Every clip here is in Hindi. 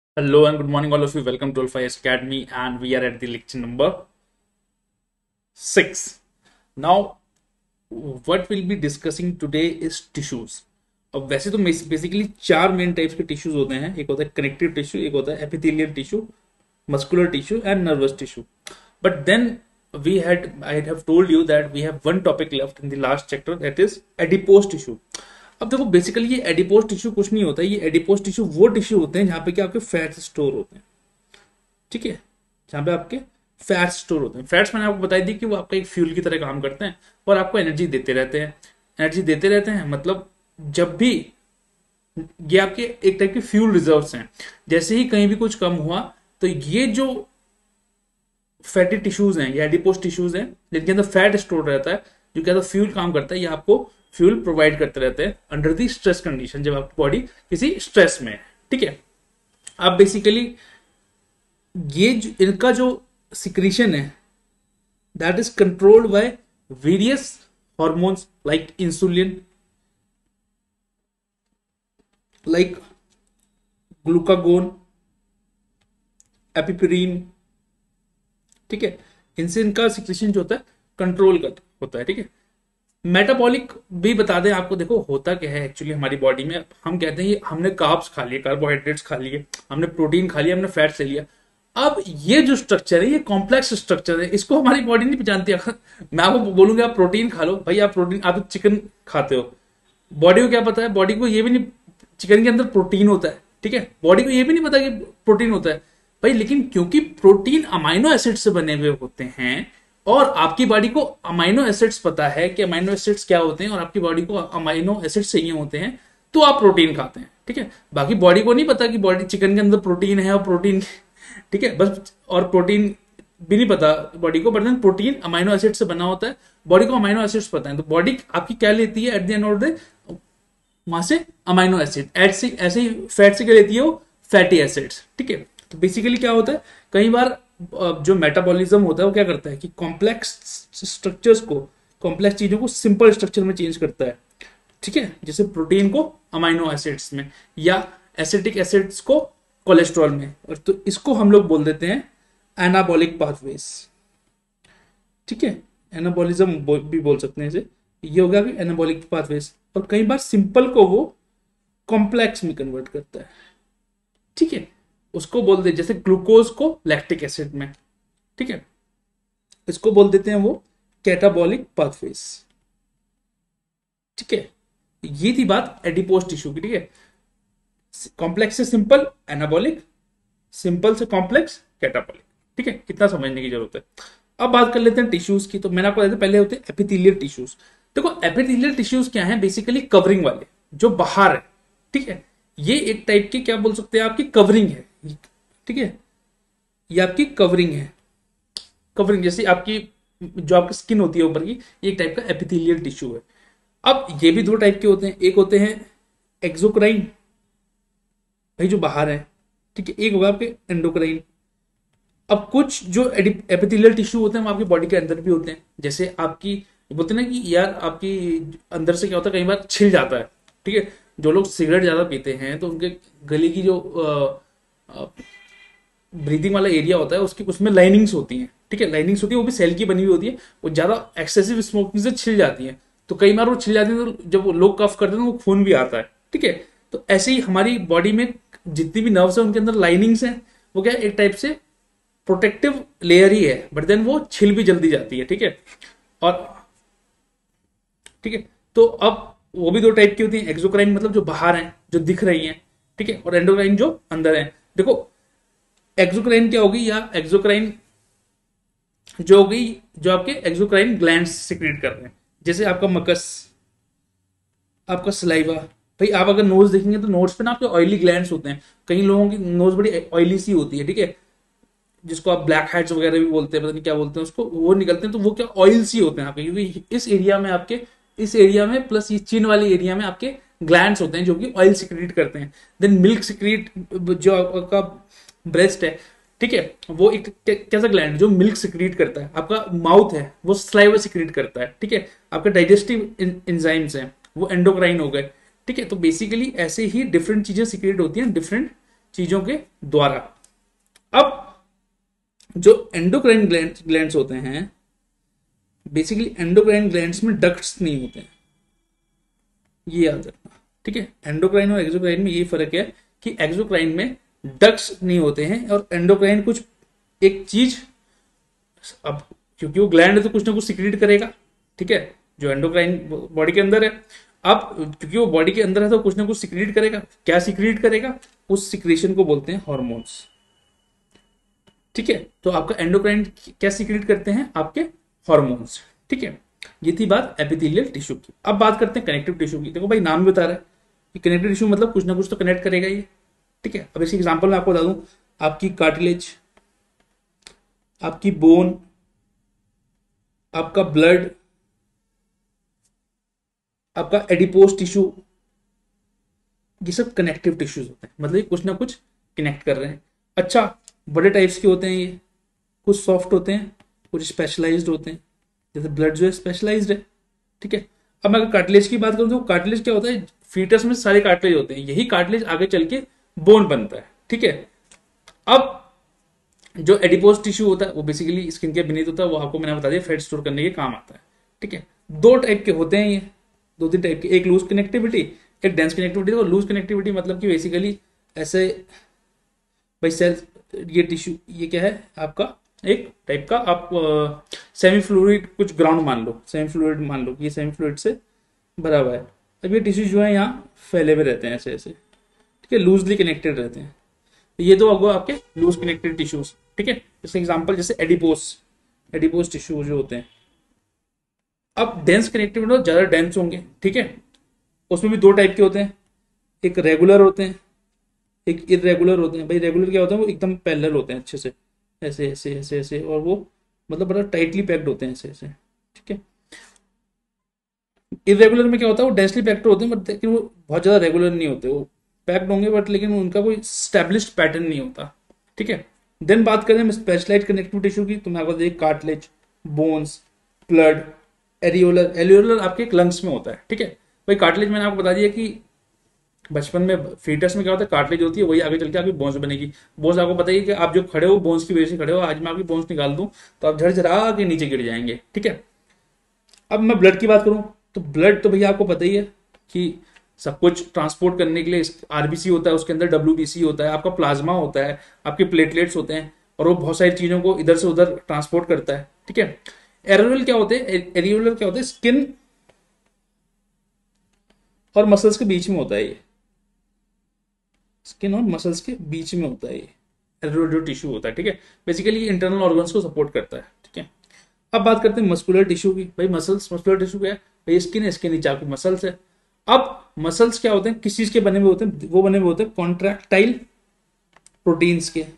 Hello and good morning, all of you. Welcome to Alpha Academy, and we are at the lecture number 6. Now, what we'll be discussing today is tissues. अब वैसे तो बेसिकली चार मेन टाइप्स के टिश्यूज होते हैं. एक होता है कनेक्टिव टिश्यू, एक होता है epithelial tissue, muscular tissue and nervous tissue. But then I have told you that we have one topic left in the last chapter, that is adipose tissue. अब देखो बेसिकली ये एडिपोज टिश्यू कुछ नहीं होता है. ये एडिपोज टिश्यू वो टिश्यू होते हैं जहां पे कि आपके फैट्स स्टोर होते हैं. ठीक है, जहां पे आपके फैट्स स्टोर होते हैं. फैट्स मैंने आपको बताई दी कि वो आपका एक फ्यूल की तरह काम करते हैं और आपको एनर्जी देते रहते हैं. एनर्जी देते रहते हैं मतलब जब भी ये आपके एक टाइप के फ्यूल रिजर्व्स हैं. जैसे ही कहीं भी कुछ कम हुआ तो ये जो फैटी टिश्यूज हैं या एडिपोज टिश्यूज हैं जिनके अंदर फैट स्टोर रहता है, जो क्या फ्यूल काम करता है, ये आपको फ्यूल प्रोवाइड करते रहते हैं अंडर दी स्ट्रेस कंडीशन, जब आपकी बॉडी किसी स्ट्रेस में है. ठीक है, अब बेसिकली इनका जो सिक्रीशन है that is controlled by various hormones like insulin, like glucagon, epinephrine. ठीक है, इनसे इनका सिक्रीशन जो होता है कंट्रोल का होता है. ठीक है, मेटाबॉलिक भी बता दें आपको. देखो होता क्या है एक्चुअली हमारी बॉडी में, हम कहते हैं ये हमने कार्ब्स खा लिए, कार्बोहाइड्रेट्स खा लिए, हमने प्रोटीन खा लिया, हमने फैट्स ले लिया. अब ये जो स्ट्रक्चर है ये कॉम्प्लेक्स स्ट्रक्चर है, इसको हमारी बॉडी नहीं पहचानती. अगर मैं आपको बोलूंगा आप प्रोटीन खा लो, भाई आप प्रोटीन, आप चिकन खाते हो, बॉडी को क्या पता है? बॉडी को ये भी नहीं चिकन के अंदर प्रोटीन होता है. ठीक है, बॉडी को ये भी नहीं पता कि प्रोटीन होता है भाई. लेकिन क्योंकि प्रोटीन अमाइनो एसिड से बने हुए होते हैं और आपकी बॉडी को अमाइनो एसिड्स पता है कि अमाइनो एसिड्स क्या होते हैं और आपकी बॉडी को अमाइनो एसिड्स चाहिए होते हैं, तो आप प्रोटीन खाते हैं. ठीक है, बाकी बॉडी को नहीं पता कि बॉडी चिकन के अंदर प्रोटीन है और प्रोटीन ठीक है बस, और प्रोटीन भी नहीं पता बॉडी को, but then protein amino acid से बना होता है. बॉडी को अमाइनो एसिड्स पता है, तो बॉडी आपकी क्या लेती है at the end of the वहां से अमाइनो एसिड. ऐसे ही फैट से क्या लेती है वो? Fatty acids. ठीक है, तो बेसिकली क्या होता है, कई बार जो मेटाबॉलिज्म होता है वो क्या करता है कि कॉम्प्लेक्स स्ट्रक्चर्स को, कॉम्प्लेक्स चीजों को सिंपल स्ट्रक्चर में चेंज करता है. ठीक है, जैसे प्रोटीन को अमाइनो एसिड्स में या एसिटिक एसिड्स को कोलेस्ट्रॉल में, और तो इसको हम लोग बोल देते हैं एनाबॉलिक पाथवेज. ठीक है, एनाबॉलिज्म भी बोल सकते हैं इसे. ये हो गया कि एनाबॉलिक पाथवेज, और कई बार सिंपल को वो कॉम्प्लेक्स में कन्वर्ट करता है. ठीक है, उसको बोल दे जैसे ग्लूकोज को लैक्टिक एसिड में. ठीक है, इसको बोल देते हैं वो कैटाबॉलिक पाथवेज. ठीक है, ये थी बात एडिपोज टिश्यू की. ठीक है, कॉम्प्लेक्स से सिंपल एनाबॉलिक, सिंपल से कॉम्प्लेक्स कैटाबॉलिक. ठीक है, कितना समझने की जरूरत है. अब बात कर लेते हैं टिश्यूज की. तो मैंने आपको बताया पहले होते हैं एपिथेलियल टिश्यूज. देखो एपिथेलियल टिश्यूज क्या है? बेसिकली कवरिंग वाले जो बाहर है. ठीक है, ये एक टाइप की क्या बोल सकते हैं आपकी कवरिंग है. ठीक है, ये आपकी कवरिंग है. कवरिंग जैसे आपकी जो आपकी स्किन होती है ऊपर की, ये एक टाइप का एपिथेलियल टिश्यू है. अब ये भी दो टाइप के होते हैं. एक होते हैं एक्सोक्राइन, भाई जो बाहर है. ठीक है, एक होगा आपके एंडोक्राइन. अब कुछ जो एपिथेलियल टिश्यू होते हैं वो आपकी बॉडी के अंदर भी होते हैं. जैसे आपकी बोलते हैं ना कि यार आपकी अंदर से क्या होता है, कई बार छिल जाता है. ठीक है, जो लोग सिगरेट ज्यादा पीते हैं तो उनके गले की जो ब्रीदिंग वाला एरिया होता है उसकी, उसमें लाइनिंग्स होती हैं. ठीक है, लाइनिंग्स होती है, वो भी सेल की बनी हुई होती है. वो ज्यादा एक्सेसिव स्मोकिंग से छिल जाती है, तो कई बार वो छिल जाती है, तो जब वो लोग कफ करते हैं तो वो खून भी आता है. ठीक है, तो ऐसे ही हमारी बॉडी में जितनी भी नर्व्स है उनके अंदर लाइनिंग्स हैं. वो क्या एक टाइप से प्रोटेक्टिव लेयर ही है, बट देन वो छिल भी जल्दी जाती है. ठीक है, और ठीक है, तो अब वो भी दो टाइप की होती है. एक्सोक्राइन मतलब जो बाहर हैं, जो दिख रही हैं. ठीक है, और एंडोक्राइन जो अंदर है. देखो एक्सोक्राइन क्या होगी, या एक्सोक्राइन जो होगी जो आपके एक्सोक्राइन ग्लैंड्स सिक्रेट कर रहे हैं. जैसे आपका मकस, आपका सलाइवा. भाई आप अगर नोज देखेंगे तो नोज पे ना आपके ऑयली ग्लैंड्स होते हैं. कई लोगों की नोज बड़ी ऑयली सी होती है. ठीक है, जिसको आप ब्लैक हेड्स वगैरह भी बोलते हैं, पता नहीं क्या बोलते हैं उसको, वो निकलते हैं. तो वो क्या ऑयल सी होते हैं आपके, क्योंकि इस एरिया में आपके, इस एरिया में प्लस ये चिन वाले एरिया में आपके ग्लैंड्स होते हैं जो कि ऑयल सिक्रीट करते हैं. देन मिल्क सिक्रीट, जो आपका ब्रेस्ट है. ठीक है, वो एक कैसा ग्लैंड जो मिल्क सिक्रीट करता है. आपका माउथ है वो स्लाइवा सिक्रीट करता है. ठीक है, आपके डाइजेस्टिव एंजाइम्स हैं वो एंडोक्राइन हो गए. ठीक है, तो बेसिकली ऐसे ही डिफरेंट चीजें सिक्रेट होती हैं डिफरेंट चीजों के द्वारा। अब जो एंडोक्राइन ग्लैंड्स होते हैं, बेसिकली एंडोक्राइन ग्लैंड्स में डक्ट्स नहीं होते हैं, ये याद रखना, ठीक है। एंडोक्राइन और एक्सोक्राइन में ये फर्क है कि एक्सोक्राइन में डक्ट्स नहीं होते हैं और एंडोक्राइन कुछ एक चीज, अब क्योंकि वो ग्लैंड है तो कुछ ना कुछ सिक्रीट करेगा, ठीक है, जो एंडोक्राइन बॉडी के अंदर है। अब क्योंकि वो बॉडी के अंदर है तो कुछ ना कुछ सिक्रीट करेगा, क्या सिक्रीट करेगा, उस सिक्रेशन को बोलते हैं हॉर्मोन्स, ठीक है। तो आपका एंडोक्राइन क्या सिक्रीट करते हैं, आपके हॉर्मोन्स, ठीक है। ये थी बात एपिथेलियल टिश्यू की। अब बात करते हैं कनेक्टिव टिश्यू की। देखो भाई नाम भी बता रहा है कि कनेक्टिव टिश्यू मतलब कुछ ना कुछ तो कनेक्ट करेगा ये, ठीक है। अब इसकी एग्जांपल मैं आपको बता दूं, आपकी कार्टिलेज, आपकी बोन, आपका ब्लड, आपका एडिपोज टिश्यू, ये सब कनेक्टिव टिश्यूज होते हैं, मतलब ये कुछ ना कुछ कनेक्ट कर रहे हैं। अच्छा, बड़े टाइप्स के होते हैं ये, कुछ सॉफ्ट होते हैं, कुछ स्पेशलाइज्ड होते हैं, जैसे ब्लड जो है स्पेशलाइज्ड है, ठीक है। अब मैं अगर कार्टिलेज की बात करूं तो कार्टिलेज क्या होता है, फीटस में सारे कार्टिलेज होते हैं, यही कार्टिलेज आगे चल के बोन बनता है, ठीक है। अब जो एडिपोज टिश्यू होता है वो बेसिकली स्किन के बीनीथ होता है, वो आपको मैंने बता दिया फैट स्टोर करने के काम आता है, ठीक है। दो टाइप के होते हैं ये, दो तीन टाइप के, एक लूज कनेक्टिविटी, एक डेंस कनेक्टिविटी। तो लूज कनेक्टिविटी मतलब कि बेसिकली ऐसे भाई सेल, ये टिश्यू ये क्या है आपका, एक टाइप का आप सेमी फ्लूइड कुछ ग्राउंड मान लो, सेमी फ्लूइड मान लो, ये सेमी फ्लूइड से भरा हुआ है। अब ये टिश्यू जो है यहाँ फैले हुए रहते हैं ऐसे ऐसे, ठीक है, लूजली कनेक्टेड रहते हैं। ये तो होगा आपके लूज कनेक्टेड टिश्यूज, ठीक है। जैसे एग्जांपल जैसे एडिपोज टिश्यू जो होते हैं। अब डेंस कनेक्टिविटी तो ज्यादा डेंस होंगे, ठीक है, उसमें भी दो टाइप के होते हैं, एक रेगुलर होते हैं, एक इरेगुलर होते हैं। भाई रेगुलर क्या होता है, वो एकदम पैरेलल होते हैं अच्छे से, ऐसे ऐसे ऐसे ऐसे, और वो मतलब बड़ा टाइटली पैक्ड होते हैं ऐसे ऐसे, ठीक है। इरेगुलर में क्या होता है, वो डेंसली पैक्ड होते हैं बट लेकिन वो बहुत ज्यादा रेगुलर नहीं होते, वो पैक्ड होंगे बट लेकिन उनका कोई स्टैब्लिश्ड पैटर्न नहीं होता, ठीक है। देन बात करें हम स्पेशलाइज्ड कनेक्टिव टिश्यू की, तो मैं आपको देखिए cartilage, bones, blood, areolar. Areolar आपके लंग्स में होता है, ठीक है। भाई कार्टिलेज मैंने आपको बता दिया कि बचपन में फीटस में क्या होता है, कार्टिलेज होती है, वही आगे चल के आपकी बोन्स बनेगी। बोन्स आपको पता ही कि आप जो खड़े हो बोन्स की वजह से खड़े हो, आज मैं आपकी बोन्स निकाल दूं तो आप झरझरा के नीचे गिर जाएंगे, ठीक है। अब मैं ब्लड की बात करूं तो ब्लड तो भैया आपको पता ही है कि सब कुछ ट्रांसपोर्ट करने के लिए आरबीसी होता है, उसके अंदर डब्ल्यूबीसी होता है, आपका प्लाज्मा होता है, आपके प्लेटलेट्स होते हैं, और वो बहुत सारी चीजों को इधर से उधर ट्रांसपोर्ट करता है, ठीक है। एरियोलर क्या होते हैं, एरियोलर क्या होते हैं, स्किन और मसल्स के बीच में होता है ये, स्किन और मसल्स के बीच में होता है ये एरियोलर टिश्यू होता है, ठीक है। बेसिकली इंटरनल ऑर्गन्स को सपोर्ट करता है, ठीक है। अब बात करते हैं मस्कुलर टिश्यू की। भाई मसल्स, मस्कुलर टिश्यू क्या है, भाई स्किन है, इसके नीचे आपकी मसल्स है। अब मसल्स क्या होते हैं, किस चीज के बने हुए होते हैं, वो बने हुए होते हैं कॉन्ट्रैक्टाइल प्रोटीन्स के,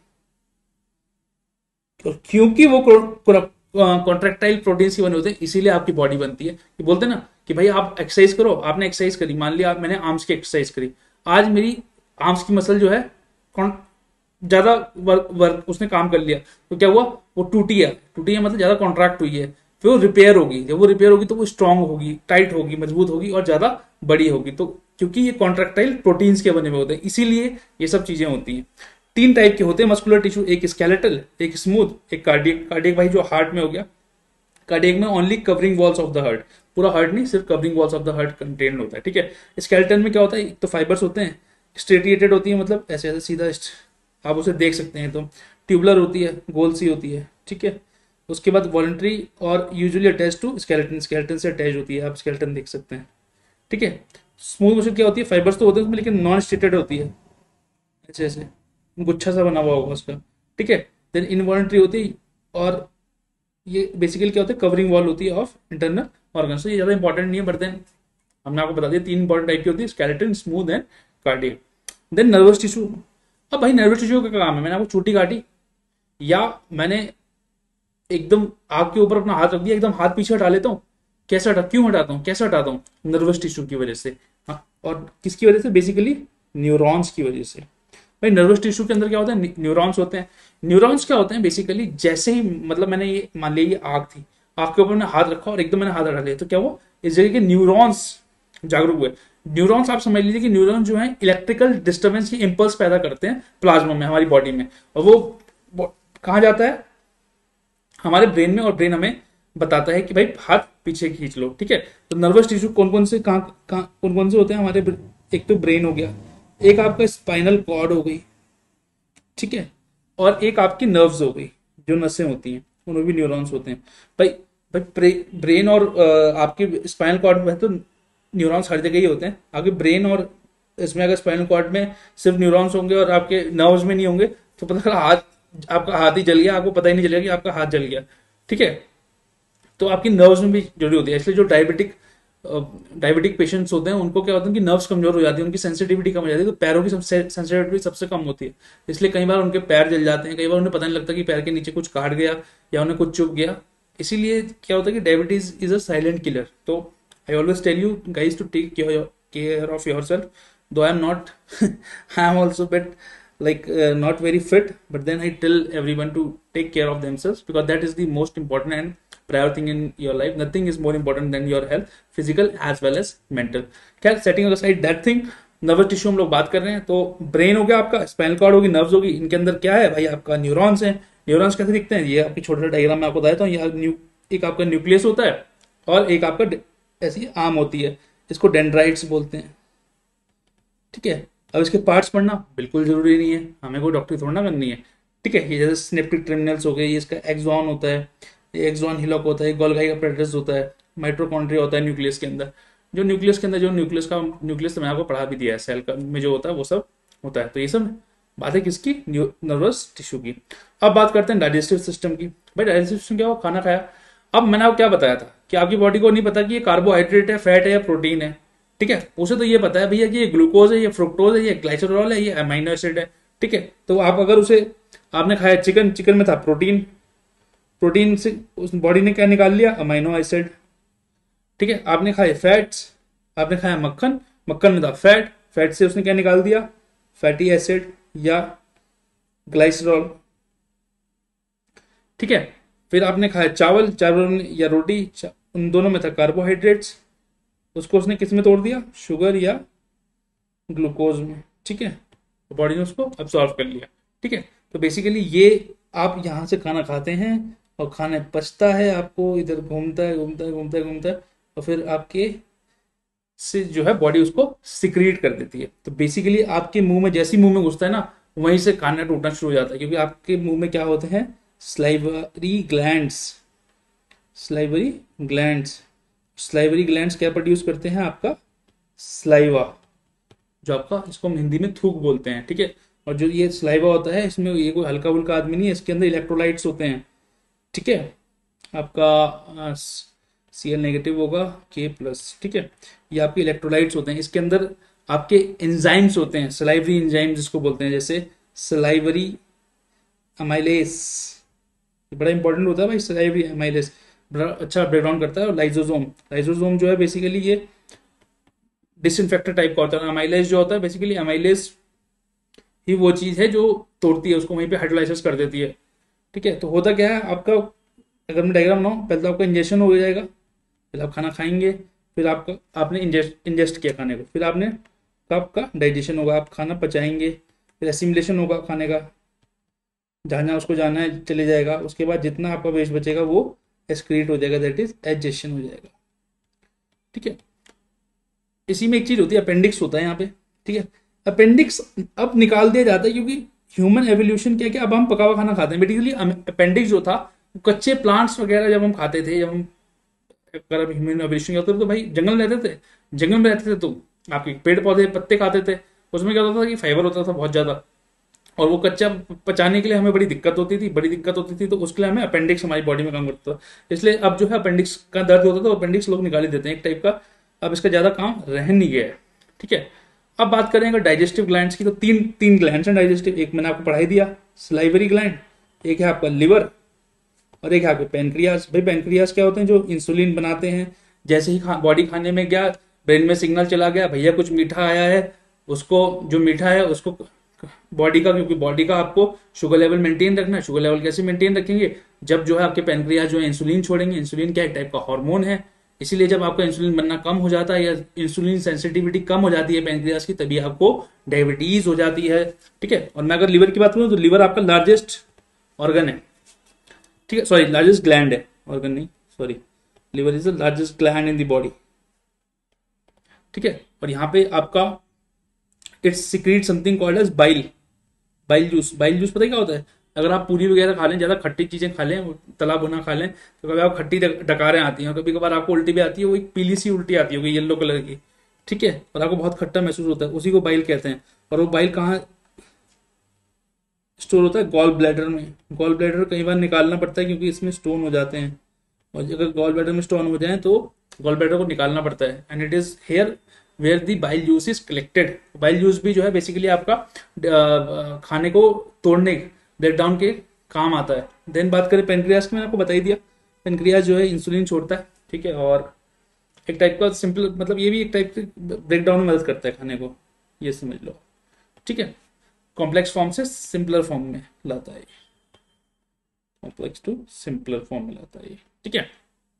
और क्योंकि वो कॉन्ट्रैक्टाइल प्रोटीन्स के बने होते हैं इसीलिए आपकी बॉडी बनती है। ये बोलते हैं ना कि भाई आप एक्सरसाइज करो, आपने एक्सरसाइज करी, मान लिया मैंने आर्म्स की एक्सरसाइज करी, आज मेरी आर्म्स की मसल जो है ज्यादा वर्क उसने काम कर लिया, तो क्या हुआ, वो टूटी है मतलब ज्यादा कॉन्ट्रैक्ट हुई है, फिर वो रिपेयर होगी, जब वो रिपेयर होगी तो वो स्ट्रांग होगी, टाइट होगी, मजबूत होगी और ज्यादा बड़ी होगी। तो क्योंकि ये कॉन्ट्रैक्टाइल प्रोटीन्स के बने हुए होते हैं इसीलिए ये सब चीजें होती हैं। तीन टाइप के होते हैं मस्कुलर टिश्यू, एक स्केलेटल, एक स्मूथ, एक कार्डियक। कार्डियक भाई जो हार्ट में हो गया, कार्डियक में only covering walls of the heart, पूरा हार्ट नहीं, सिर्फ covering walls of the heart contained होता है, ठीक है। स्केलेटन में क्या होता है, एक तो फाइबर्स होते हैं, स्ट्रेटिएटेड होती है, मतलब ऐसे ऐसे सीधा आप उसे देख सकते हैं, तो ट्यूबुलर होती है, गोल सी होती है, ठीक है। उसके बाद वॉलंटरी और usually attach to skeleton, skeleton से अटैच होती है, आप स्केलेटन देख सकते हैं, ठीक है। स्मूथ मसल क्या होती है, फाइबर्स तो होते हैं उसमें लेकिन नॉन स्ट्रेटेड होती है, ऐसे ऐसे गुच्छा सा बना हुआ होगा उसका, ठीक है। देन इनवॉलंटरी होती है, और ये बेसिकली क्या होता है, कवरिंग वॉल होती है ऑफ इंटरनल ऑर्गन। तो ये ज्यादा इंपॉर्टेंट नहीं है, बट देन हमने आपको बता दिया तीन इंपॉर्टेंट टाइप की होती है, skeleton, smooth and cardiac. Then nervous tissue. अब भाई नर्वस टिश्यू का क्या काम है, मैंने आपको चोटी काटी या मैंने एकदम आग के ऊपर अपना हाथ रख दिया, एकदम हाथ पीछे हटा लेता हूँ, कैसे हटा, क्यों हटाता हूँ, कैसे हटाता हूँ, नर्वस टिश्यू की वजह से। हाँ, और किसकी वजह से, बेसिकली न्यूरॉन्स की वजह से। भाई नर्वस टिश्यू के अंदर क्या होता है, न्यूरॉन्स होते हैं। न्यूरॉन्स क्या होते हैं, बेसिकली जैसे ही मतलब मैंने ये मान लिया ये आग थी, आग के ऊपर मैंने हाथ रखा और एकदम मैंने हाथ हटा लिया, तो क्या हुआ, इस जगह के न्यूरॉन्स जागरूक हुए। न्यूरॉन्स आप समझ लीजिए कि न्यूरॉन जो है इलेक्ट्रिकल डिस्टर्बेंस की इंपल्स पैदा करते हैं प्लाज्मा में, हमारी बॉडी में, और वो कहाँ जाता है, हमारे ब्रेन में, और ब्रेन हमें बताता है कि भाई हाथ पीछे खींच लो, ठीक है। तो नर्वस टिश्यू कौन कौन से कौन कौन से होते हैं हमारे, एक तो ब्रेन हो गया, एक आपका स्पाइनल कॉर्ड हो गई, ठीक है, और एक आपकी नर्व्स हो गई, जो नसें होती हैं उनमें भी न्यूरॉन्स होते हैं। भाई भाई ब्रेन और आपके स्पाइनल कॉर्ड में तो न्यूरॉन्स हर जगह ही होते हैं, आपके ब्रेन और इसमें अगर स्पाइनल कॉर्ड में सिर्फ न्यूरॉन्स होंगे और आपके नर्व्स में नहीं होंगे तो पता चला हाथ, आपका हाथ ही जल गया, आपको पता ही नहीं चलेगा कि आपका हाथ जल गया, ठीक है। तो आपकी नर्व्स में भी जरूरी होती है, इसलिए जो डायबिटिक पेशेंट्स होते हैं उनको क्या होता है कि नर्व्स कमजोर हो जाती है, उनकी सेंसिटिविटी कम हो जाती है, तो पैरों की सेंसिटिविटी सबसे कम होती है, इसलिए कई बार उनके पैर जल जाते हैं, कई बार उन्हें पता नहीं लगता कि पैर के नीचे कुछ काट गया या उन्हें कुछ चुभ गया। इसीलिए क्या होता है कि diabetes is a silent killer. तो I always tell you guys to take care of yourself, though I am not I am also but like not very fit, but then I tell everyone to take care of themselves because that is the most important and prior thing in your life. Nothing is more important than your health, physical as well as mental. क्या setting aside that thing, nervous tissue हम लोग बात कर रहे हैं, तो ब्रेन हो गया आपका, स्पाइनल कॉर्ड होगी, नर्व्स होगी, इनके अंदर क्या है भाई, आपका न्यूरॉन्स है। न्यूरॉन्स कैसे दिखते हैं, ये आपकी छोटे छोटे डायग्राम में आपको बताया था, ये एक आपका न्यूक्लियस होता है और एक आपका ऐसी आर्म होती है, इसको डेंड्राइट्स बोलते हैं, ठीक है। अब इसके पार्ट्स पढ़ना बिल्कुल जरूरी नहीं है, हमें कोई डॉक्टरी थोड़ा ना करनी है, ठीक है। ये जैसे सिनेप्टिक टर्मिनल्स हो गए, ये इसका एक्सॉन होता है, ये एक्सॉन हिलॉक होता है, गोल्गी apparatus होता है, माइटोकॉन्ड्रिया होता है न्यूक्लियस के अंदर, जो न्यूक्लियस के अंदर जो न्यूक्लियस तो मैंने आपको पढ़ा भी दिया है, सेल का में जो होता है वो सब होता है। तो ये सब बात है किसकी, नर्वस टिश्यू की। अब बात करते हैं डाइजेस्टिव सिस्टम की। भाई डाइजेस्टिव सिस्टम क्या, वो खाना खाया। अब मैंने आपको क्या बताया था कि आपकी बॉडी को नहीं पता कि ये कार्बोहाइड्रेट है, फैट है या प्रोटीन है, ठीक है। उसे तो ये पता है भैया कि ये ग्लूकोज है, ये फ्रुक्टोज है, ये ग्लाइसोरॉल है, ये अमाइनो एसिड है, ठीक है। तो आप अगर उसे, आपने खाया चिकन, चिकन में था प्रोटीन, प्रोटीन से उस बॉडी ने क्या निकाल लिया, अमाइनो एसिड, ठीक है। आपने खाए फैट्स, आपने खाया मक्खन, मक्खन में था फैट, फैट से उसने क्या निकाल दिया, फैटी एसिड या ग्लाइसरॉल, ठीक है। फिर आपने खाया चावल, चावल या रोटी, उन दोनों में था कार्बोहाइड्रेट्स, उसको उसने किस में तोड़ दिया, शुगर या ग्लूकोज में, ठीक है। तो बॉडी ने उसको अब्सॉर्व कर लिया, ठीक है। तो बेसिकली ये आप यहाँ से खाना खाते हैं और खाना पचता है, आपको इधर घूमता है घूमता है घूमता है घूमता है, और फिर आपके से जो है बॉडी उसको सिक्रीट कर देती है। तो बेसिकली आपके मुंह में, जैसे ही मुंह में घुसता है ना, वहीं से खाना टूटना शुरू हो जाता है, क्योंकि आपके मुंह में क्या होते हैं, salivary glands, salivary glands, salivary glands क्या प्रोड्यूस करते हैं, आपका स्लाइवा, जो आपका, इसको हम हिंदी में थूक बोलते हैं, ठीक है। और जो ये स्लाइवा होता है, इसमें ये कोई हल्का फुल्का आदमी नहीं है, इसके अंदर इलेक्ट्रोलाइट्स होते हैं, ठीक है। आपका Cl नेगेटिव होगा, K प्लस, ठीक है। ये आपके इलेक्ट्रोलाइट्स होते हैं, इसके अंदर आपके एंजाइम्स होते हैं, सलाइवरी एंजाइम्स जिसको बोलते हैं, जैसे सलाइवरी अमाइलेस, बड़ा इंपॉर्टेंट होता है भाई सलाइवरी अमाइलेस, बड़ा अच्छा ब्रेकडाउन करता है। और लाइजोसोम, लाइजोसोम जो है बेसिकली ये डिसइंफेक्टर टाइप का होता है। अमाइलेज जो होता है बेसिकली, अमाइलेज ही वो चीज है जो तोड़ती है उसको, वहीं पे हाइड्रोलाइसिस कर देती है, ठीक है। तो होता क्या है आपका, अगर मैं डायग्राम बनाऊं, पहले तो आपका इंजेक्शन हो जाएगा, फिर आप खाना खाएंगे, फिर आपका आपने इंजेस्ट किया खाने को, फिर आपने आपका डाइजेशन होगा, आप खाना पचाएंगे, फिर एसिमिलेशन होगा खाने का, जहाँ जहाँ उसको जाना है चले जाएगा, उसके बाद जितना आपका वेस्ट बचेगा वो एक्सक्रीट हो जाएगा, दैट इज एडजेशन हो जाएगा, ठीक है। इसी में एक चीज होती है, अपेंडिक्स होता है यहाँ पे, ठीक है। अपेंडिक्स अब निकाल दिया जाता है क्योंकि ह्यूमन एवोल्यूशन क्या क्या, अब हम पका हुआ खाना खाते हैं बेसिकली। अपेंडिक्स जो था, कच्चे प्लांट्स वगैरह जब हम खाते थे, जब हम अगर ह्यूमन एवोल्यूशन होता तो भाई जंगल में रहते थे, जंगल में रहते थे तो आपके पेड़ पौधे पत्ते खाते थे, उसमें क्या होता था कि फाइबर होता था बहुत ज्यादा, और वो कच्चा पचाने के लिए हमें बड़ी दिक्कत होती थी, तो उसके लिए हमें अपेंडिक्स हमारी बॉडी में काम करता था। इसलिए अब जो है अपेंडिक्स का दर्द होता था, तो अपेंडिक्स लोग निकाल ही देते हैं एक टाइप का, अब इसका ज्यादा काम रह नहीं गया है, ठीक है। अब बात करेंगे डाइजेस्टिव ग्लैंड्स की, तो तीन तीन ग्लैंड्स हैं डाइजेस्टिव, एक मैंने आपको पढ़ाई दिया सलाइवरी ग्लैंड, एक है आपका लिवर, और एक है आपके पेनक्रियास। भाई पेनक्रियास क्या होते हैं, जो इंसुलिन बनाते हैं, जैसे ही बॉडी खाने में गया, ब्रेन में सिग्नल चला गया भैया कुछ मीठा आया है, उसको जो मीठा है उसको बॉडी का, क्योंकि बॉडी का आपको शुगर लेवल मेंटेन रखना है, शुगर लेवल कैसे मेंटेन रखेंगे, जब जो है आपके पेनक्रियास जो है इंसुलिन छोड़ेंगे। इंसुलिन क्या एक टाइप का हार्मोन है, इसीलिए जब आपका इंसुलिन बनना कम हो जाता है या इंसुलिन सेंसिटिविटी कम हो जाती है पैंक्रियाज की, तभी आपको डायबिटीज हो जाती है। ठीक है, और मैं अगर लिवर की बात करूं तो लिवर आपका लार्जेस्ट ऑर्गन है। ठीक है, सॉरी लार्जेस्ट ग्लैंड है, ऑर्गन नहीं, sorry, liver is the largest gland in the body. ठीक है, और यहाँ पे आपका it's secrete something called as bile. Bile juice, bile juice पता है क्या होता है? अगर आप पूरी वगैरह खा लें, ज्यादा खट्टी चीजें खा लें, तला भुना खा लें, तो कभी आप खट्टी डकारें आती हैं, और कभी कभार आपको उल्टी भी आती है, वो एक पीली सी उल्टी आती होगी येलो कलर की। ठीक है, और आपको बहुत खट्टा महसूस होता है, उसी को बाइल कहते हैं। और वो बाइल कहाँ स्टोर होता है? गॉल ब्लैडर में। गॉल ब्लैडर कई बार निकालना पड़ता है क्योंकि इसमें स्टोन हो जाते हैं, और अगर गॉल ब्लैडर में स्टोन हो जाए तो गॉल ब्लैडर को निकालना पड़ता है। And it is here where the bile juice is collected. Bile juice भी जो है बेसिकली आपका खाने को तोड़ने, ब्रेक डाउन के काम आता है। देन बात करें पेनक्रियाज की, मैंने आपको बता ही दिया, पेनक्रियाज जो है इंसुलिन छोड़ता है। ठीक है, और एक टाइप का सिंपल, मतलब ये भी एक टाइप से ब्रेक डाउन में मदद करता है खाने को, ये समझ लो। ठीक है, कॉम्प्लेक्स फॉर्म से सिंपलर फॉर्म में लाता है, कॉम्प्लेक्स टू सिंपलर फॉर्म में लाता है। ठीक है,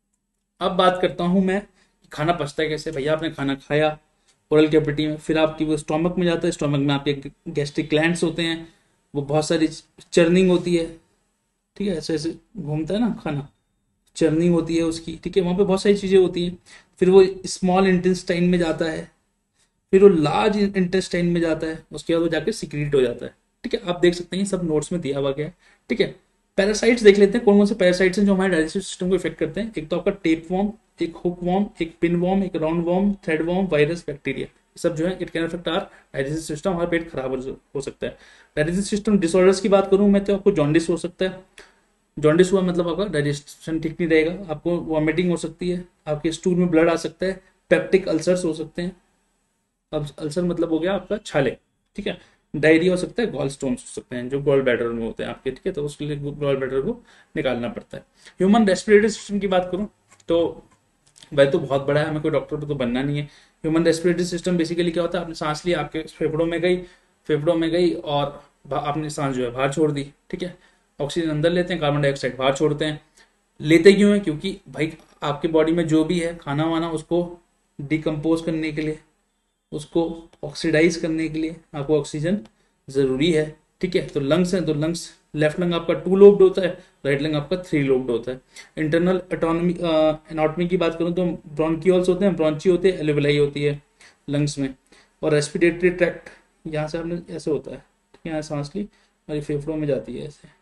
अब बात करता हूं मैं खाना पचता है कैसे। भैया आपने खाना खाया ओरल कैविटी में, फिर आपकी वो स्टोमक में जाता है, स्टोमक में आपके गैस्ट्रिक ग्लैंड्स होते हैं, वो बहुत सारी चर्निंग होती है। ठीक है, ऐसे ऐसे घूमता है ना खाना, चर्निंग होती है उसकी। ठीक है, वहां पे बहुत सारी चीजें होती हैं। फिर वो स्मॉल इंटेस्टाइन में जाता है, फिर वो लार्ज इंटेस्टाइन में जाता है, उसके बाद वो जाके सिक्रीट हो जाता है। ठीक है, आप देख सकते हैं सब नोट्स में दिया हुआ गया है। ठीक है, पैरासाइट्स देख लेते हैं कौन कौन से पैरासाइट्स हैं जो हमारे डाइजेस्टिव सिस्टम को इफेक्ट करते हैं। एक तो आपका टेप वॉर्म, एक हुक वॉर्म, एक पिन वॉर्म, एक roundworm, threadworm, virus, bacteria, ये सब जो है it can affect our digestive system, हमारा पेट खराब हो सकता है। डाइजेस्टिव सिस्टम डिसऑर्डर्स की बात करूं मैं तो आपको जॉन्डिस हो सकता है। जॉन्डिस हुआ मतलब आपका डाइजेशन ठीक नहीं रहेगा, आपको वॉमिटिंग हो सकती है, आपके स्टूल में ब्लड आ सकता है, पेप्टिक अल्सर्स हो सकते हैं। अब अल्सर मतलब हो गया आपका छाले। ठीक है, डायरिया हो सकता है, गॉल स्टोन्स हो सकते हैं जो गॉल ब्लैडर में होते हैं आपके। ठीक है, तो उसके लिए गॉल ब्लैडर को निकालना पड़ता है। ह्यूमन रेस्पिरेटरी सिस्टम की बात करूं तो वह तो बहुत बड़ा है, हमें कोई डॉक्टर तो बनना नहीं है। ह्यूमन रेस्पिरेटरी सिस्टम बेसिकली क्या होता है? आपने सांस ली, आपके फेफड़ों में गई और आपने सांस जो है बाहर छोड़ दी। ठीक है, ऑक्सीजन अंदर लेते हैं, कार्बन डाइऑक्साइड बाहर छोड़ते हैं। लेते क्यों है? क्योंकि भाई आपके बॉडी में जो भी है खाना वाना, उसको डिकम्पोज करने के लिए, उसको ऑक्सीडाइज करने के लिए आपको ऑक्सीजन जरूरी है। ठीक है, तो लंग्स है, तो लंग्स, लेफ्ट लंग आपका 2 लोब्ड होता है, राइट लंग आपका 3 लोब्ड होता है। इंटरनल एटोनॉमी एनाटॉमी की बात करूं तो ब्रोंकियोल्स होते हैं, ब्रोंची होते हैं, एल्वेलाई होती है लंग्स में। और रेस्पिरेटरी ट्रैक्ट यहाँ से आपने ऐसे होता है, ठीक है, यहाँ सांस ली और ये फेफड़ों में जाती है ऐसे।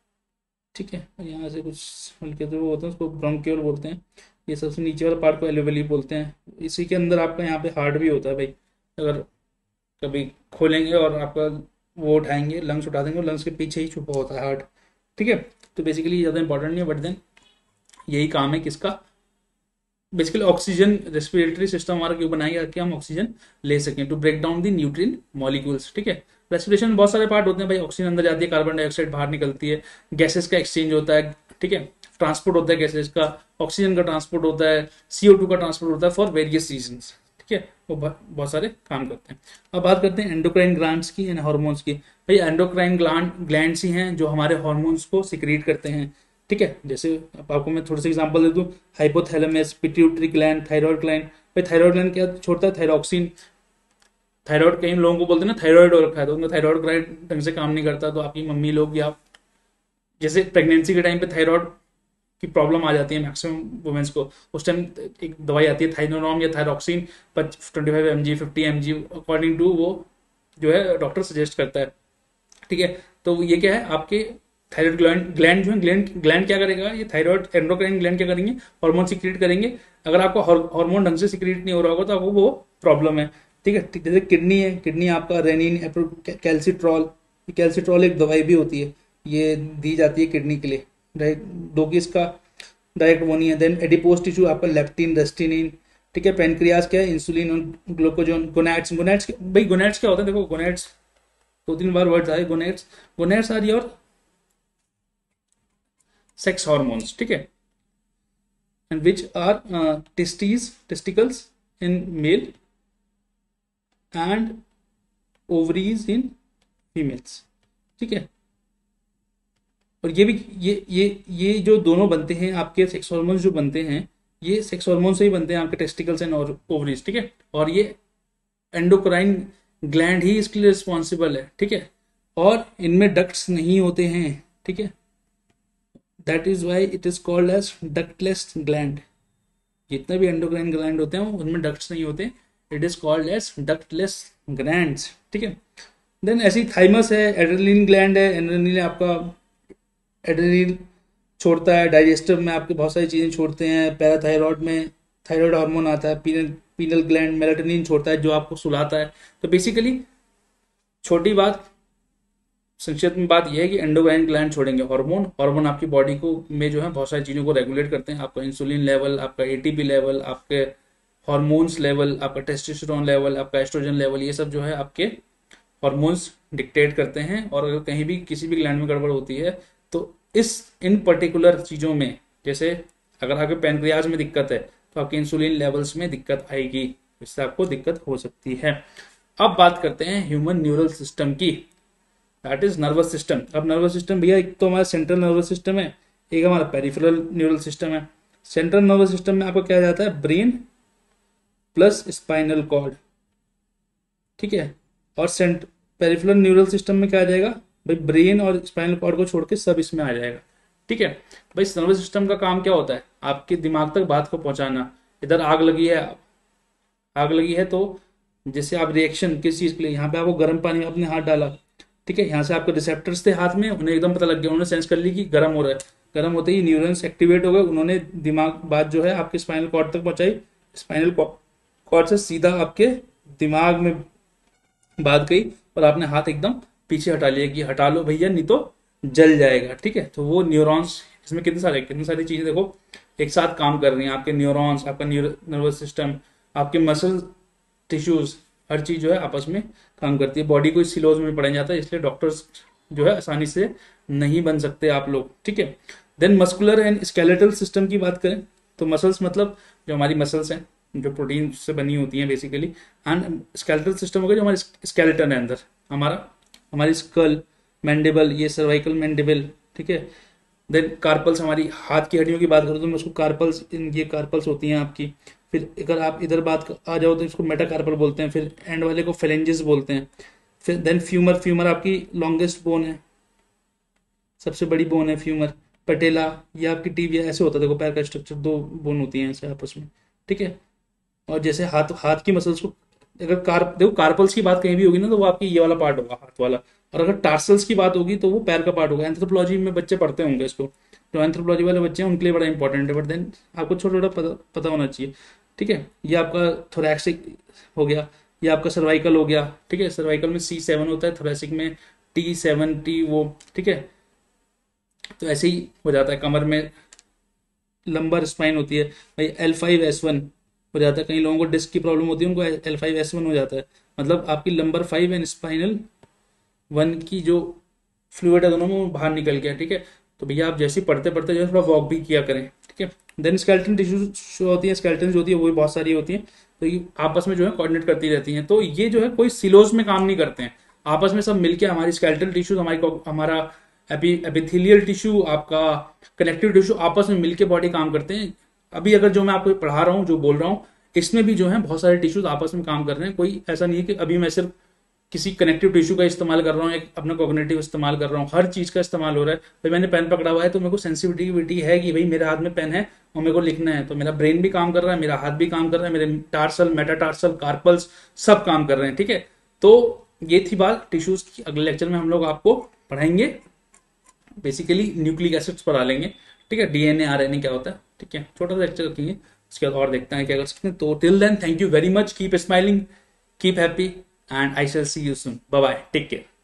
ठीक है, और यहाँ से कुछ हल्के तो वो होते हैं, उसको ब्रोंकियोल बोलते हैं। ये सबसे नीचे वाला पार्ट को एल्वेली बोलते हैं। इसी के अंदर आपका यहाँ पे हार्ट भी होता है भाई। अगर कभी खोलेंगे और आपका वो उठाएंगे, लंग्स उठा देंगे, लंग्स के पीछे ही छुपा होता है हार्ट। ठीक है, तो बेसिकली ज़्यादा इंपॉर्टेंट नहीं है, बट देन यही काम है किसका? बेसिकली ऑक्सीजन, रेस्पिरेटरी सिस्टम हमारा क्यों बनाया गया कि हम ऑक्सीजन ले सकें, to break down the nutrient molecules. ठीक है, रेस्पिरेशन में बहुत सारे पार्ट होते हैं भाई। ऑक्सीजन अंदर जाती है, कार्बन डाइऑक्साइड बाहर निकलती है, गैसेस का एक्सचेंज होता है। ठीक है, ट्रांसपोर्ट होता है गैसेस का, ऑक्सीजन का ट्रांसपोर्ट होता है, CO2 का ट्रांसपोर्ट होता है फॉर वेरियस रीजंस। ठीक है, वो बहुत सारे काम करते हैं। अब बात करते हैं एंडोक्राइन ग्लैंड्स की एंड हार्मोन्स की। भाई एंडोक्राइन ग्लैंड्स ही हैं जो हमारे हार्मोन्स को सिक्रीट करते हैं। ठीक है, जैसे अब आपको मैं थोड़ा सा एग्जांपल दे दूं, hypothalamus, pituitary gland, thyroid gland. भाई थायराइड ग्लैंड क्या छोड़ता है? थायरॉक्सिन। थायराइड कई लोगों को बोलते हैं ना थायराइड हो रखा है, तो उनका थायराइड ग्लैंड ढंग से काम नहीं करता, तो आपकी मम्मी लोग या जैसे प्रेगनेंसी के टाइम पे थायराइड की प्रॉब्लम आ जाती है मैक्सिमम वुमेन्स को, उस टाइम एक दवाई आती है थाइनोनॉम या thyroxine, 25 mg 50 mg according to वो जो है डॉक्टर सजेस्ट करता है। ठीक है, तो ये क्या है? आपके थायराइड ग्लैंड जो है, ग्लैंड क्या करेगा? ये थायराइड एंडोक्राइन ग्लैंड क्या करेंगे? हार्मोन सिक्रीट करेंगे। अगर आपका हार्मोन ढंग से सिक्रीट नहीं हो रहा होगा तो आपको वो प्रॉब्लम है। ठीक है, जैसे किडनी है, किडनी आपका रेनिन, कैल्सिट्रॉल, कैल्सिट्रॉल एक दवाई भी होती है, ये दी जाती है किडनी के लिए। डायरेक्ट डोगी इसका डायरेक्ट वो नहीं है। देन एडिपोज टिश्यू आपका लेप्टिन, रेस्टिनिन। ठीक है, पेनक्रियाज क्या है? इंसुलिन और ग्लूकोजोन। गोनैड्स, भाई गोनैड्स क्या होता है? देखो गोनैड्स 2-3 बार वर्ड आए। Gonads are your sex hormones. ठीक है, and which are testicles in male and ovaries in females. ठीक है, और ये भी ये जो दोनों बनते हैं आपके सेक्स हार्मोन्स जो बनते हैं, ये सेक्स हार्मोन से ही बनते हैं आपके टेस्टिकल्स एंड ओवरीज, ठीक है। और ये एंडोक्राइन ग्लैंड ही इसके लिए रिस्पॉन्सिबल है, ठीक है। और इनमें डक्ट्स नहीं होते हैं, ठीक है। That is why it is called as ductless gland. जितने भी एंडोक्राइन ग्लैंड होते हैं उनमें डक्ट्स नहीं होते, it is called as ductless glands, ठीक है। देन ऐसी थाइमस है, एड्रेनलिन ग्लैंड है। एड्रेनलिन आपका एड्रेनलिन छोड़ता है, डाइजेस्टिव में आपके बहुत सारी चीजें छोड़ते हैं। पैराथायरॉयड में थायराइड हार्मोन आता है। पीनल पीनल ग्लैंड मेलाटोनिन छोड़ता है जो आपको सुलाता है। तो बेसिकली छोटी बात, संक्षिप्त में बात यह है कि एंडोक्राइन ग्लैंड छोड़ेंगे हार्मोन। हार्मोन आपकी बॉडी को में जो है बहुत सारी चीजों को रेगुलेट करते हैं। आपका इंसुलिन लेवल, आपका एटीपी लेवल, आपके हार्मोन्स लेवल, आपका टेस्टोस्टेरोन लेवल, आपका एस्ट्रोजन लेवल, ये सब जो है आपके हार्मोन्स डिक्टेट करते हैं। और अगर कहीं भी किसी भी ग्लैंड में गड़बड़ होती है तो इन पर्टिकुलर चीजों में, जैसे अगर आपके पैनक्रियाज में दिक्कत है तो आपके इंसुलिन लेवल्स में दिक्कत आएगी, इससे आपको दिक्कत हो सकती है। अब बात करते हैं ह्यूमन न्यूरल सिस्टम की, दैट इज नर्वस सिस्टम। अब नर्वस सिस्टम भैया, एक तो हमारा सेंट्रल नर्वस सिस्टम है, एक हमारा पेरिफेरल न्यूरल सिस्टम है। सेंट्रल नर्वस सिस्टम में आपको क्या जाता है, ब्रेन प्लस स्पाइनल कॉर्ड, ठीक है। और पेरिफेरल न्यूरल सिस्टम में क्या आ जाएगा भाई, ब्रेन और स्पाइनल कॉर्ड को छोड़ के सब इसमें आ जाएगा, ठीक है। भाई नर्वस सिस्टम का काम क्या होता है, आपके दिमाग तक बात को पहुंचाना। इधर आग लगी है, आग लगी है तो जैसे आप रिएक्शन किस चीज के लिए, यहाँ पे आपको गर्म पानी में आपने हाथ डाला, ठीक है। यहाँ से आपके रिसेप्टर्स थे हाथ में, उन्हें एकदम पता लग गया, उन्होंने सेंस कर ली कि गर्म हो रहा है। गर्म होते ही न्यूरॉन्स एक्टिवेट हो गए, उन्होंने दिमाग बात जो है आपके स्पाइनल कॉर्ड तक पहुंचाई। स्पाइनल कॉर्ड से सीधा आपके दिमाग में बात गई और आपने हाथ एकदम पीछे हटा लिया कि हटा लो भैया नहीं तो जल जाएगा, ठीक है। तो वो न्यूरॉन्स, इसमें कितनी सारी चीजें देखो एक साथ काम कर रही हैं। आपके न्यूरॉन्स, आपका नर्वस सिस्टम, आपके मसल टिश्यूज, हर चीज जो है आपस में काम करती है। बॉडी को इस सिलोज में पढ़ा जाता है, इसलिए डॉक्टर्स जो है आसानी से नहीं बन सकते आप लोग, ठीक है। Then muscular and skeletal system की बात करें तो मसल्स मतलब जो हमारी मसल्स हैं जो प्रोटीन से बनी होती हैं बेसिकली, एंड स्केलेटल सिस्टम हो गया जो हमारे स्केलेटन है अंदर हमारा, हमारी स्कल, मैंडिबल, ये सर्वाइकल मैंडिबल, ठीक है। देन कार्पल्स, हमारी हाथ की हड्डियों की बात करूँ तो मैं उसको कार्पल्स, ये कार्पल्स होती हैं आपकी। फिर अगर आप इधर बात आ जाओ तो इसको मेटाकार्पल बोलते हैं। फिर एंड वाले को फेलेंजेस बोलते हैं। फिर देन फ्यूमर, फ्यूमर आपकी लॉन्गेस्ट बोन है, सबसे बड़ी बोन है फ्यूमर। पटेला, ये आपकी टीबिया, ऐसे होता है देखो पैर का स्ट्रक्चर, दो बोन होती हैं ऐसे आपस में, ठीक है। और जैसे हाथ हाथ की मसल्स को, अगर देखो कार्पल्स की बात कहीं भी होगी ना तो वो आपकी ये वाला पार्ट होगा, हाथ वाला। और अगर टार्सल्स की बात होगी तो वो पैर का पार्ट होगा। एंथ्रोपोलॉजी में बच्चे पढ़ते होंगे इसको, जो एंथ्रोपोलॉजी वाले बच्चे हैं उनके लिए बड़ा इंपॉर्टेंट है, बट देन आपको छोटा छोटा पता होना चाहिए, ठीक है। ये आपका थोरैक्सिक हो गया, ये आपका सर्वाइकल हो गया, ठीक है। सर्वाइकल में C7 होता है, थोरैसिक में T7T वो, ठीक है। तो ऐसे ही हो जाता है। कमर में लंबर स्पाइन होती है भाई, L5S1 हो जाता है। कई लोगों को डिस्क की प्रॉब्लम होती है, उनको L5S1 हो जाता है। मतलब आपकी लंबर 5 एंड स्पाइनल 1 की जो फ्लूइड है दोनों में वो बाहर निकल गया, ठीक है। तो भैया आप जैसे पढ़ते पढ़ते जो है थोड़ा वॉक भी किया करें, ठीक है। देन स्केलेटन टिश्यू जो होती है, स्केलेटन जो होती है वो भी बहुत सारी होती है, तो ये आपस में जो है कोऑर्डिनेट करती रहती हैं। तो ये जो है कोई सिलोज में काम नहीं करते हैं, आपस में सब मिलके हमारी स्केलेटल टिश्यू, हमारा एपिथेलियल टिश्यू, आपका कनेक्टिव टिश्यू आपस में मिलके बॉडी काम करते हैं। अभी अगर जो मैं आपको पढ़ा रहा हूँ, जो बोल रहा हूँ, इसमें भी जो है बहुत सारे टिश्यूज आपस में काम कर रहे हैं। कोई ऐसा नहीं है कि अभी मैं सिर्फ किसी कनेक्टिव टिश्यू का इस्तेमाल कर रहा हूँ या अपना कॉग्निटिव इस्तेमाल कर रहा हूँ, हर चीज का इस्तेमाल हो रहा है। भाई मैंने पेन पकड़ा हुआ है तो मेरे को सेंसिटिविटी है कि भाई मेरे हाथ में पेन है और मेरे को लिखना है, तो मेरा ब्रेन भी काम कर रहा है, मेरा हाथ भी काम कर रहा है, मेरे टार्सल, मेटाटार्सल, कार्पल्स सब काम कर रहे हैं, ठीक है। तो ये थी बात टिश्यूज की। अगले लेक्चर में हम लोग आपको पढ़ाएंगे बेसिकली न्यूक्लिक एसिड्स पर आ लेंगे, ठीक है। डीएनए आरएनए क्या होता है, ठीक है, छोटा सा लेक्चर रखेंगे, उसके बाद और देखते हैं क्या कर सकते हैं। तो till then thank you very much, keep smiling, keep happy, and I shall see you soon. Bye bye, take care.